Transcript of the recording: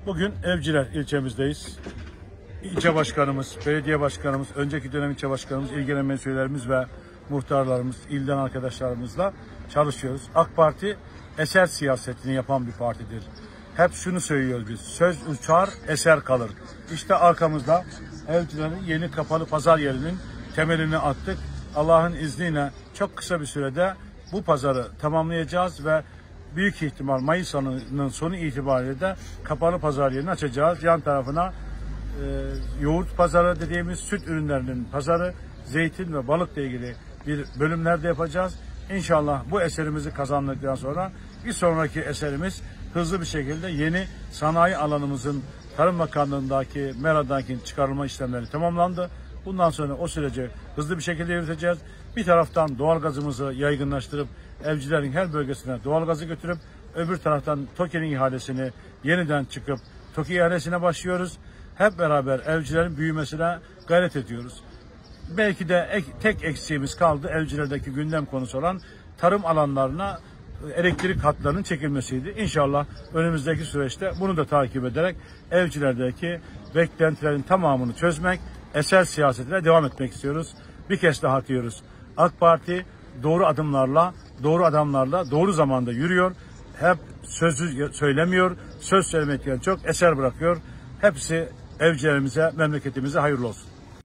Bugün Evciler ilçemizdeyiz. İlçe başkanımız, belediye başkanımız, önceki dönem ilçe başkanımız, ilgilenen mesullerimiz ve muhtarlarımız, ilden arkadaşlarımızla çalışıyoruz. AK Parti eser siyasetini yapan bir partidir. Hep şunu söylüyoruz biz: söz uçar, eser kalır. İşte arkamızda Evcilerin yeni kapalı pazar yerinin temelini attık. Allah'ın izniyle çok kısa bir sürede bu pazarı tamamlayacağız ve büyük ihtimal Mayıs ayının sonu itibariyle de kapalı pazar yerini açacağız. Yan tarafına yoğurt pazarı dediğimiz süt ürünlerinin pazarı, zeytin ve balıkla ilgili bir bölümlerde yapacağız. İnşallah bu eserimizi kazandıktan sonra bir sonraki eserimiz hızlı bir şekilde yeni sanayi alanımızın Tarım Bakanlığı'ndaki MERA'daki çıkarılma işlemleri tamamlandı. Bundan sonra o süreci hızlı bir şekilde yürüteceğiz. Bir taraftan doğalgazımızı yaygınlaştırıp Evcilerin her bölgesine doğalgazı götürüp öbür taraftan TOKİ'nin ihalesini yeniden çıkıp TOKİ ihalesine başlıyoruz. Hep beraber Evcilerin büyümesine gayret ediyoruz. Belki de tek eksiğimiz kaldı, Evciler'deki gündem konusu olan tarım alanlarına elektrik hatlarının çekilmesiydi. İnşallah önümüzdeki süreçte bunu da takip ederek Evciler'deki beklentilerin tamamını çözmek, eser siyasetine devam etmek istiyoruz. Bir kez daha diyoruz: AK Parti doğru adımlarla, doğru adamlarla, doğru zamanda yürüyor. Hep sözü söylemiyor, söz söylemekten çok eser bırakıyor. Hepsi Evcilerimize, memleketimize hayırlı olsun.